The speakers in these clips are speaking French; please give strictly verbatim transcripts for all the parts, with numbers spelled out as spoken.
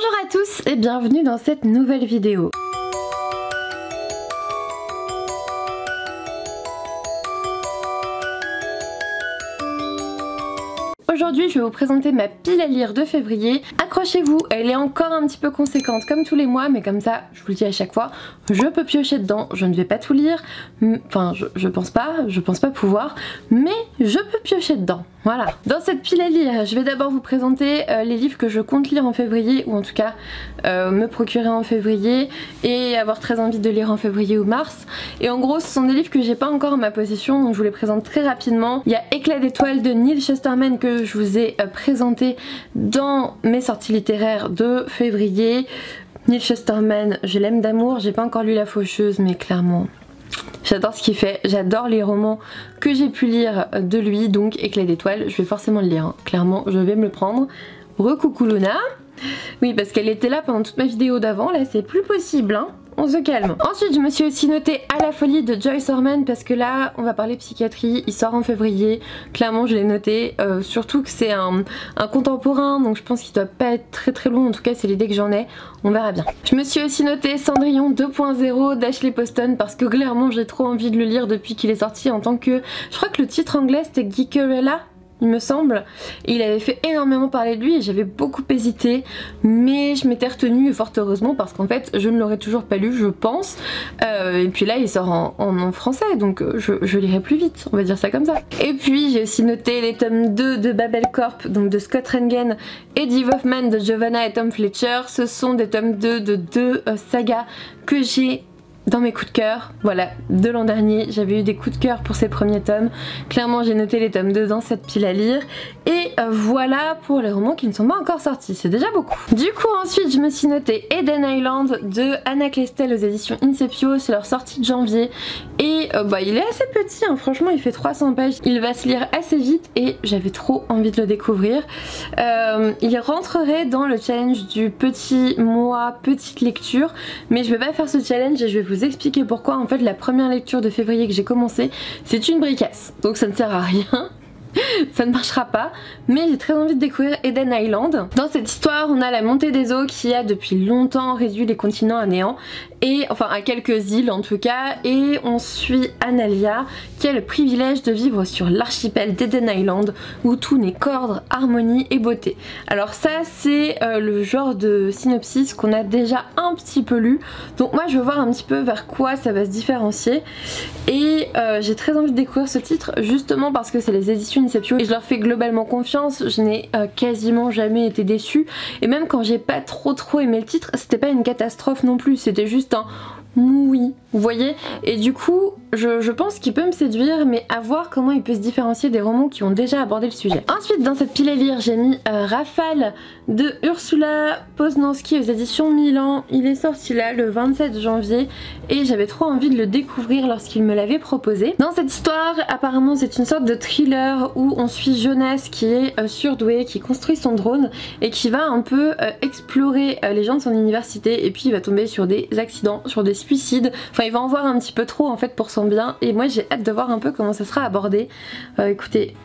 Bonjour à tous et bienvenue dans cette nouvelle vidéo. Aujourd'hui, je vais vous présenter ma pile à lire de février. Accrochez-vous, elle est encore un petit peu conséquente comme tous les mois, mais comme ça, je vous le dis à chaque fois, je peux piocher dedans. Je ne vais pas tout lire, enfin, je, je pense pas, je pense pas pouvoir, mais je peux piocher dedans. Voilà. Dans cette pile à lire, je vais d'abord vous présenter euh, les livres que je compte lire en février, ou en tout cas euh, me procurer en février et avoir très envie de lire en février ou mars. Et en gros, ce sont des livres que j'ai pas encore en ma possession, donc je vous les présente très rapidement. Il y a Éclat d'étoiles de Neil Shusterman que je vous ai euh, présenté dans mes sorties littéraires de février. Neil Shusterman, je l'aime d'amour, j'ai pas encore lu La Faucheuse, mais clairement... j'adore ce qu'il fait, j'adore les romans que j'ai pu lire de lui, donc Éclat d'étoiles, je vais forcément le lire, hein. Clairement je vais me le prendre. Recoucou Luna. Oui, parce qu'elle était là pendant toute ma vidéo d'avant, là c'est plus possible, hein. On se calme. Ensuite, je me suis aussi notée À la folie de Joyce Orman parce que là, on va parler psychiatrie. Il sort en février. Clairement, je l'ai noté. Euh, surtout que c'est un, un contemporain, donc je pense qu'il doit pas être très très long. En tout cas, c'est l'idée que j'en ai. On verra bien. Je me suis aussi notée Cendrillon deux point zéro d'Ashley Poston parce que clairement, j'ai trop envie de le lire depuis qu'il est sorti en tant que... je crois que le titre anglais c'était Geekerella, il me semble, et il avait fait énormément parler de lui et j'avais beaucoup hésité, mais je m'étais retenue fort heureusement parce qu'en fait je ne l'aurais toujours pas lu, je pense, euh, et puis là il sort en, en, en français, donc je, je lirai plus vite, on va dire ça comme ça. Et puis j'ai aussi noté les tomes deux de Babel Corp, donc de Scott Rengen et Dee Hoffman de Giovanna et Tom Fletcher. Ce sont des tomes deux de deux euh, sagas que j'ai dans mes coups de cœur, voilà, de l'an dernier, j'avais eu des coups de cœur pour ces premiers tomes. Clairement, j'ai noté les tomes deux dans cette pile à lire. Et euh, voilà pour les romans qui ne sont pas encore sortis, c'est déjà beaucoup. Du coup, ensuite, je me suis noté Eden Island de Anna Klestel aux éditions Inceptio, c'est leur sortie de janvier. Et euh, bah, il est assez petit, hein. Franchement, il fait trois cents pages. Il va se lire assez vite et j'avais trop envie de le découvrir. Euh, il rentrerait dans le challenge du petit mois, petite lecture, mais je vais pas faire ce challenge et je vais vous expliquer pourquoi. En fait, la première lecture de février que j'ai commencé, c'est une bricasse, donc ça ne sert à rien. Ça ne marchera pas, mais j'ai très envie de découvrir Eden Island. Dans cette histoire, on a la montée des eaux qui a depuis longtemps réduit les continents à néant, et enfin à quelques îles en tout cas, et on suit Analia qui a le privilège de vivre sur l'archipel d'Eden Island où tout n'est qu'ordre, harmonie et beauté. Alors ça c'est euh, le genre de synopsis qu'on a déjà un petit peu lu, donc moi je veux voir un petit peu vers quoi ça va se différencier, et euh, j'ai très envie de découvrir ce titre justement parce que c'est les éditions Inceptio et je leur fais globalement confiance. Je n'ai euh, quasiment jamais été déçue, et même quand j'ai pas trop trop aimé le titre, c'était pas une catastrophe non plus, c'était juste un oui, vous voyez, et du coup je, je pense qu'il peut me séduire, mais à voir comment il peut se différencier des romans qui ont déjà abordé le sujet. Ensuite dans cette pile à lire j'ai mis euh, Rafale de Ursula Poznanski aux éditions Milan. Il est sorti là le vingt-sept janvier et j'avais trop envie de le découvrir lorsqu'il me l'avait proposé. Dans cette histoire apparemment c'est une sorte de thriller où on suit Jonas qui est euh, surdoué, qui construit son drone et qui va un peu euh, explorer euh, les gens de son université, et puis il va tomber sur des accidents, sur des suicide, enfin il va en voir un petit peu trop en fait pour son bien, et moi j'ai hâte de voir un peu comment ça sera abordé. Euh, écoutez,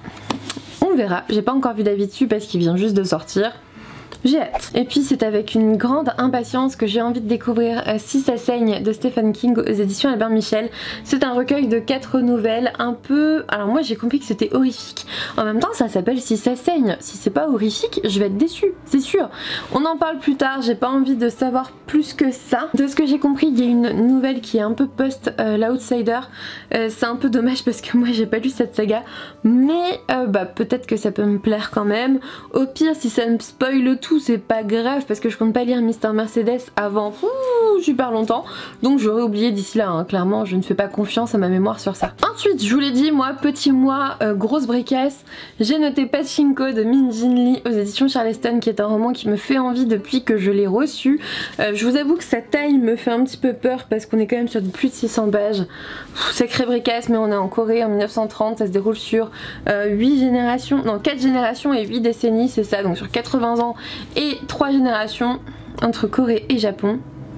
on verra, j'ai pas encore vu d'avis dessus parce qu'il vient juste de sortir. J'ai hâte. Et puis c'est avec une grande impatience que j'ai envie de découvrir euh, Si ça saigne de Stephen King aux éditions Albert Michel. C'est un recueil de quatre nouvelles un peu... alors moi j'ai compris que c'était horrifique. En même temps ça s'appelle Si ça saigne. Si c'est pas horrifique, je vais être déçue, c'est sûr. On en parle plus tard, j'ai pas envie de savoir plus que ça. De ce que j'ai compris, il y a une nouvelle qui est un peu post euh, l'Outsider. Euh, c'est un peu dommage parce que moi j'ai pas lu cette saga, mais euh, bah peut-être que ça peut me plaire quand même. Au pire, si ça me spoil tout, c'est pas grave parce que je compte pas lire Mister Mercedes avant ouh, super longtemps, donc j'aurais oublié d'ici là, hein. Clairement je ne fais pas confiance à ma mémoire sur ça. Ensuite je vous l'ai dit, moi petit mois, euh, grosse bricasse, j'ai noté Pachinko de Min Jin Lee aux éditions Charleston, qui est un roman qui me fait envie depuis que je l'ai reçu. Euh, je vous avoue que sa taille me fait un petit peu peur parce qu'on est quand même sur plus de six cents pages. Pff, sacré bricasse, mais on est en Corée en mille neuf cent trente, ça se déroule sur euh, huit générations, non quatre générations et huit décennies, c'est ça, donc sur quatre-vingts ans et trois générations entre Corée et Japon.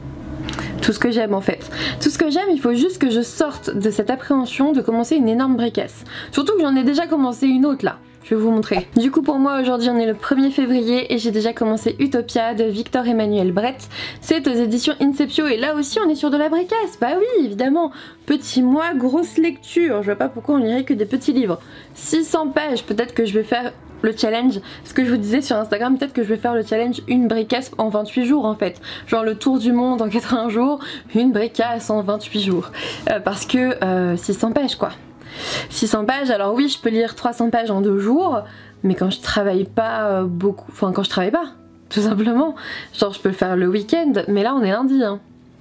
Tout ce que j'aime en fait. Tout ce que j'aime, il faut juste que je sorte de cette appréhension de commencer une énorme bricasse. Surtout que j'en ai déjà commencé une autre là. je vais vous montrer. Du coup pour moi aujourd'hui on est le premier février et j'ai déjà commencé Utopia de Victor Emmanuel Brett. C'est aux éditions Inceptio et là aussi on est sur de la bricasse. Bah oui évidemment, petit mois, grosse lecture. Je vois pas pourquoi on lirait que des petits livres. six cents pages, peut-être que je vais faire le challenge, ce que je vous disais sur Instagram, peut-être que je vais faire le challenge une bricasse en vingt-huit jours en fait, genre le tour du monde en quatre-vingts jours, une bricasse en vingt-huit jours, euh, parce que euh, six cents pages quoi. six cents pages, alors oui je peux lire trois cents pages en deux jours, mais quand je travaille pas euh, beaucoup, enfin quand je travaille pas, tout simplement, genre je peux le faire le week-end, mais là on est lundi hein.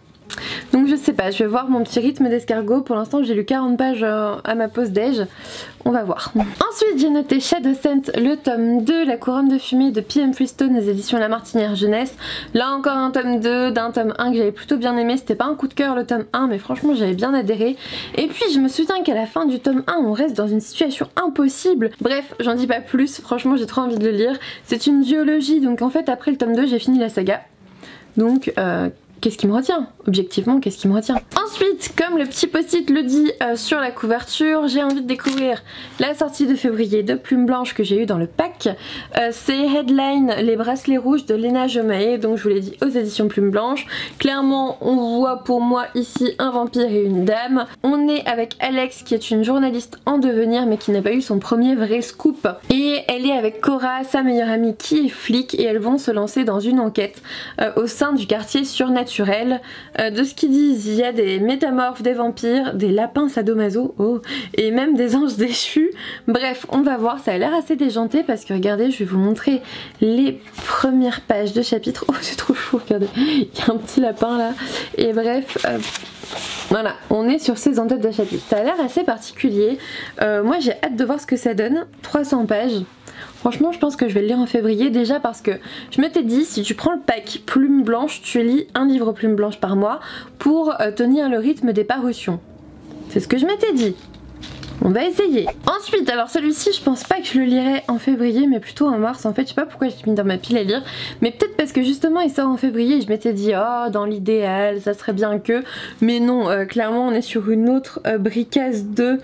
Donc je sais pas, je vais voir mon petit rythme d'escargot. Pour l'instant j'ai lu quarante pages à ma pause déj. On va voir. Ensuite j'ai noté Shadowscent, le tome deux, La couronne de fumée de P M Freestone des éditions La Martinière Jeunesse. Là encore un tome deux d'un tome un que j'avais plutôt bien aimé. C'était pas un coup de cœur le tome un mais franchement j'avais bien adhéré. Et puis je me souviens qu'à la fin du tome un on reste dans une situation impossible. Bref, j'en dis pas plus, franchement j'ai trop envie de le lire. C'est une duologie donc en fait après le tome deux j'ai fini la saga. Donc euh, qu'est-ce qui me retient? Objectivement, qu'est-ce qui me retient? Ensuite, comme le petit post-it le dit euh, sur la couverture, j'ai envie de découvrir la sortie de février de Plume Blanche que j'ai eu dans le pack. Euh, C'est Headline, les bracelets rouges de Léna Jomaé, donc je vous l'ai dit aux éditions Plume Blanche. Clairement, on voit pour moi ici un vampire et une dame. On est avec Alex qui est une journaliste en devenir mais qui n'a pas eu son premier vrai scoop. Et elle est avec Cora, sa meilleure amie qui est flic et elles vont se lancer dans une enquête euh, au sein du quartier surnaturel. Euh, de ce qu'ils disent, il y a des métamorphes, des vampires, des lapins sadomaso, oh, et même des anges déchus. Bref, on va voir, ça a l'air assez déjanté parce que regardez, je vais vous montrer les premières pages de chapitre. Oh, c'est trop chaud, regardez, il y a un petit lapin là. Et bref, euh, voilà, on est sur ces en-têtes de chapitre. Ça a l'air assez particulier. Euh, moi, j'ai hâte de voir ce que ça donne. trois cents pages. Franchement je pense que je vais le lire en février déjà parce que je m'étais dit si tu prends le pack Plume Blanche tu lis un livre Plume Blanche par mois pour euh, tenir le rythme des parutions. C'est ce que je m'étais dit. On va essayer. Ensuite alors celui-ci je pense pas que je le lirai en février mais plutôt en mars en fait. Je sais pas pourquoi je l'ai mis dans ma pile à lire mais peut-être parce que justement il sort en février et je m'étais dit oh dans l'idéal ça serait bien que, mais non euh, clairement on est sur une autre euh, bricasse de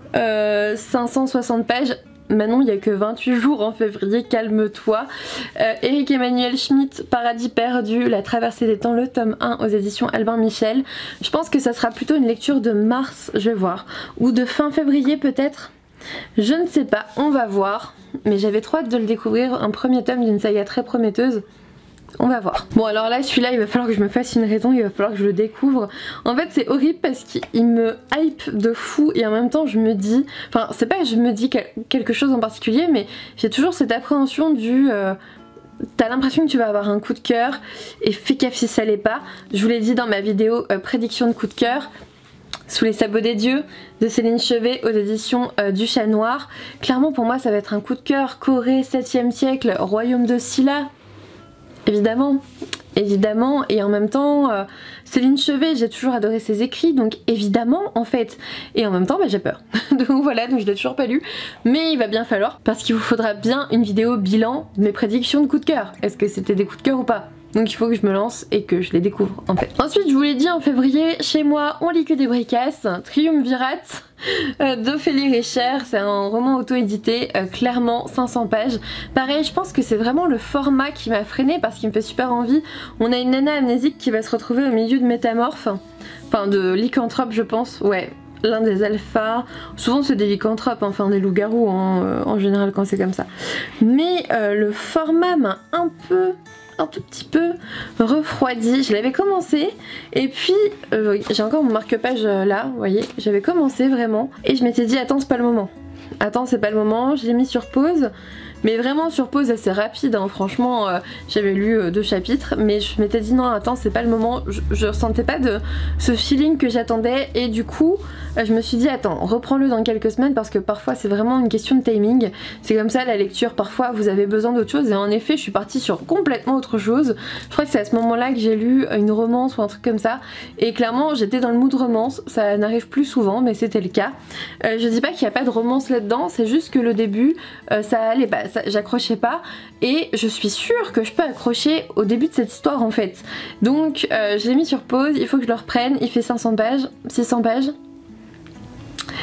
euh, cinq cent soixante pages. Manon, il n'y a que vingt-huit jours en février, calme-toi. Euh, Éric Emmanuel Schmitt, Paradis perdu, La traversée des temps, le tome un aux éditions Albin Michel. Je pense que ça sera plutôt une lecture de mars, je vais voir. Ou de fin février peut-être. Je ne sais pas, on va voir. Mais j'avais trop hâte de le découvrir, un premier tome d'une saga très prometteuse. On va voir. Bon alors là celui-là il va falloir que je me fasse une raison, il va falloir que je le découvre. En fait c'est horrible parce qu'il me hype de fou et en même temps je me dis, enfin c'est pas que je me dis quelque chose en particulier mais j'ai toujours cette appréhension du... Euh, t'as l'impression que tu vas avoir un coup de cœur et fais gaffe si ça l'est pas. Je vous l'ai dit dans ma vidéo euh, prédiction de coup de cœur. Sous les sabots des dieux de Céline Chevet aux éditions euh, du Chat Noir. Clairement pour moi ça va être un coup de cœur. Corée septième siècle, royaume de Scylla. Évidemment, évidemment, et en même temps, euh, Céline Chevet, j'ai toujours adoré ses écrits, donc évidemment en fait, et en même temps bah, j'ai peur, donc voilà, donc je l'ai toujours pas lu, mais il va bien falloir, parce qu'il vous faudra bien une vidéo bilan de mes prédictions de coup de cœur, est-ce que c'était des coups de cœur ou pas? Donc il faut que je me lance et que je les découvre en fait. Ensuite je vous l'ai dit en février, chez moi on lit que des bricasses, Triumvirat euh, d'Ophélie Richer, c'est un roman auto-édité, euh, clairement cinq cents pages. Pareil je pense que c'est vraiment le format qui m'a freiné parce qu'il me fait super envie. On a une nana amnésique qui va se retrouver au milieu de métamorphes, enfin de lycanthropes je pense, ouais. L'un des alphas, souvent c'est des lycanthropes, enfin des loups-garous hein, euh, en général quand c'est comme ça. Mais euh, le format m'a un peu... un tout petit peu refroidi. Je l'avais commencé et puis euh, j'ai encore mon marque-page là, vous voyez, j'avais commencé vraiment et je m'étais dit attends c'est pas le moment, attends c'est pas le moment, je l'ai mis sur pause. Mais vraiment sur pause assez rapide, hein. Franchement euh, j'avais lu euh, deux chapitres mais je m'étais dit non attends c'est pas le moment, je, je ressentais pas de ce feeling que j'attendais et du coup euh, je me suis dit attends reprends-le dans quelques semaines parce que parfois c'est vraiment une question de timing, c'est comme ça la lecture, parfois vous avez besoin d'autre chose et en effet je suis partie sur complètement autre chose. Je crois que c'est à ce moment là que j'ai lu une romance ou un truc comme ça et clairement j'étais dans le mood romance, ça n'arrive plus souvent mais c'était le cas. Euh, je dis pas qu'il n'y a pas de romance là-dedans, c'est juste que le début euh, ça allait pas, j'accrochais pas et je suis sûre que je peux accrocher au début de cette histoire en fait. Donc euh, je l'ai mis sur pause, il faut que je le reprenne, il fait cinq cents pages, six cents pages.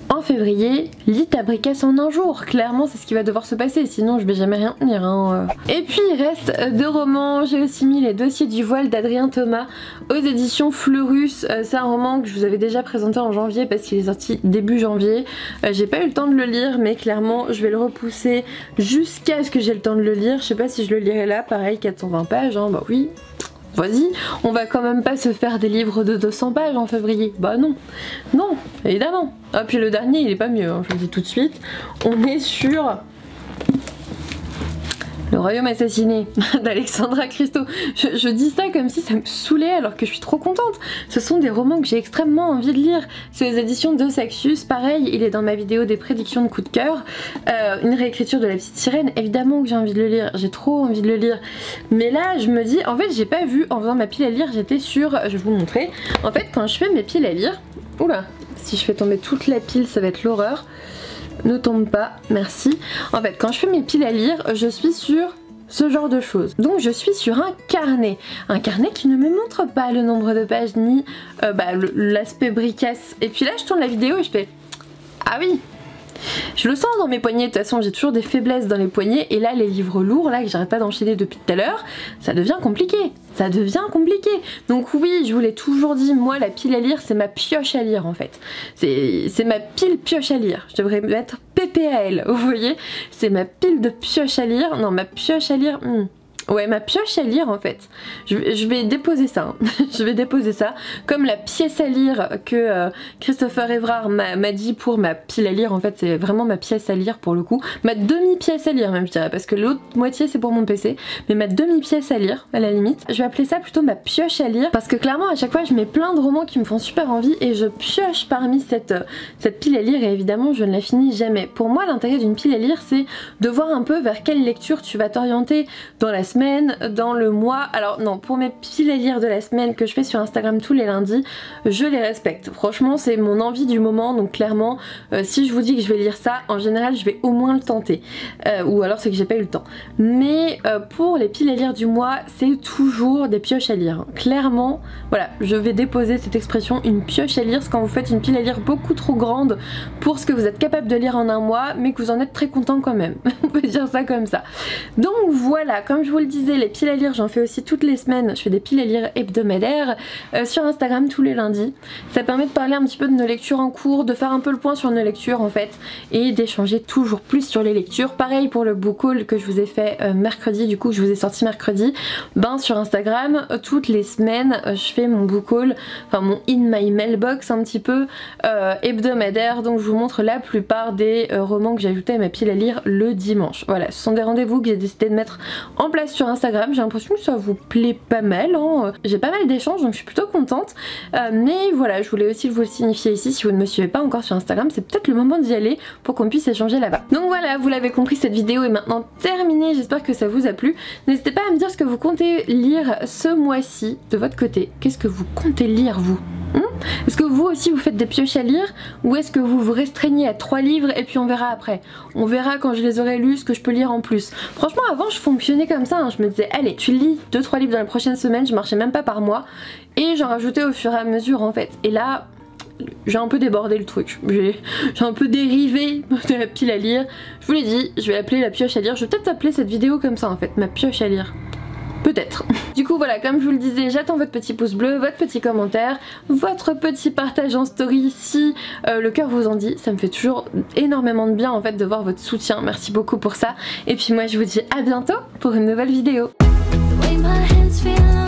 en février, lis ta bricasse en un jour. Clairement c'est ce qui va devoir se passer, sinon je vais jamais rien tenir hein. Et puis il reste deux romans, j'ai aussi mis Les Dossiers du voile d'Adrien Thomas aux éditions Fleurus. euh, C'est un roman que je vous avais déjà présenté en janvier parce qu'il est sorti début janvier. euh, J'ai pas eu le temps de le lire mais clairement je vais le repousser jusqu'à ce que j'ai le temps de le lire. Je sais pas si je le lirai là, pareil quatre cent vingt pages hein, bah oui. Vas-y, on va quand même pas se faire des livres de deux cents pages en février. Bah non, non, évidemment. Ah puis le dernier il est pas mieux, hein, je vous le dis tout de suite. On est sur Le Royaume assassiné d'Alexandra Christo. Je, je dis ça comme si ça me saoulait alors que je suis trop contente. Ce sont des romans que j'ai extrêmement envie de lire. C'est les éditions de Saxus, pareil, il est dans ma vidéo des prédictions de coup de cœur. Euh, une réécriture de La Petite Sirène, évidemment que j'ai envie de le lire, j'ai trop envie de le lire. Mais là je me dis, en fait j'ai pas vu, en faisant ma pile à lire, j'étais sur, je vais vous montrer. En fait quand je fais mes piles à lire, oula, si je fais tomber toute la pile ça va être l'horreur. Ne tombe pas, merci. En fait, quand je fais mes piles à lire, je suis sur ce genre de choses. Donc je suis sur un carnet. Un carnet qui ne me montre pas le nombre de pages ni euh, bah, l'aspect bricasse. Et puis là, je tourne la vidéo et je fais ah oui, je le sens dans mes poignets. De toute façon, j'ai toujours des faiblesses dans les poignets. Et là, les livres lourds, là, que j'arrête pas d'enchaîner depuis tout à l'heure, ça devient compliqué. Ça devient compliqué. Donc oui, je vous l'ai toujours dit, moi, la pile à lire, c'est ma pioche à lire, en fait. C'est ma pile pioche à lire. Je devrais mettre P P A L, vous voyez. C'est ma pile de pioche à lire. Non, ma pioche à lire... Hmm. Ouais, ma pioche à lire en fait. Je, je vais déposer ça. Hein. je vais déposer ça. Comme la pièce à lire que euh, Christopher Evrard m'a dit pour ma pile à lire. En fait, c'est vraiment ma pièce à lire pour le coup. Ma demi-pièce à lire même, je dirais. Parce que l'autre moitié, c'est pour mon P C. Mais ma demi-pièce à lire, à la limite. Je vais appeler ça plutôt ma pioche à lire. Parce que clairement, à chaque fois, je mets plein de romans qui me font super envie. Et je pioche parmi cette, euh, cette pile à lire. Et évidemment, je ne la finis jamais. Pour moi, l'intérêt d'une pile à lire, c'est de voir un peu vers quelle lecture tu vas t'orienter dans la semaine, dans le mois. Alors non, pour mes piles à lire de la semaine que je fais sur Instagram tous les lundis, je les respecte. Franchement, c'est mon envie du moment, donc clairement, euh, si je vous dis que je vais lire ça, en général, je vais au moins le tenter. Euh, ou alors c'est que j'ai pas eu le temps. Mais euh, pour les piles à lire du mois, c'est toujours des pioches à lire. Clairement, voilà, je vais déposer cette expression, une pioche à lire, c'est quand vous faites une pile à lire beaucoup trop grande pour ce que vous êtes capable de lire en un mois, mais que vous en êtes très content quand même. On peut dire ça comme ça. Donc voilà, comme je vous le disais, les piles à lire, j'en fais aussi toutes les semaines. Je fais des piles à lire hebdomadaires euh, sur Instagram tous les lundis. Ça permet de parler un petit peu de nos lectures en cours, de faire un peu le point sur nos lectures en fait, et d'échanger toujours plus sur les lectures. Pareil pour le book haul que je vous ai fait euh, mercredi, du coup je vous ai sorti mercredi. Ben sur Instagram, euh, toutes les semaines, euh, je fais mon book haul, enfin mon in my mailbox un petit peu euh, hebdomadaire. Donc je vous montre la plupart des euh, romans que j'ai ajoutés à ma pile à lire le dimanche. Voilà, ce sont des rendez-vous que j'ai décidé de mettre en place sur Instagram. J'ai l'impression que ça vous plaît pas mal, hein. J'ai pas mal d'échanges donc je suis plutôt contente. Euh, mais voilà, je voulais aussi vous le signifier ici, si vous ne me suivez pas encore sur Instagram, c'est peut-être le moment d'y aller pour qu'on puisse échanger là-bas. Donc voilà, vous l'avez compris, cette vidéo est maintenant terminée, j'espère que ça vous a plu. N'hésitez pas à me dire ce que vous comptez lire ce mois-ci de votre côté. Qu'est-ce que vous comptez lire vous ? Hum Est-ce que vous aussi vous faites des pioches à lire ou est-ce que vous vous restreignez à trois livres et puis on verra après? On verra quand je les aurai lus ce que je peux lire en plus. Franchement avant je fonctionnais comme ça, hein. Je me disais allez tu lis deux trois livres dans les prochaines semaines, je marchais même pas par mois et j'en rajoutais au fur et à mesure en fait. Et là j'ai un peu débordé le truc, j'ai un peu dérivé de la pile à lire. Je vous l'ai dit, je vais l'appeler la pioche à lire, je vais peut-être appeler cette vidéo comme ça en fait, ma pioche à lire. Peut-être. Du coup voilà, comme je vous le disais, j'attends votre petit pouce bleu, votre petit commentaire, votre petit partage en story si euh, le cœur vous en dit. Ça me fait toujours énormément de bien en fait de voir votre soutien. Merci beaucoup pour ça. Et puis moi je vous dis à bientôt pour une nouvelle vidéo.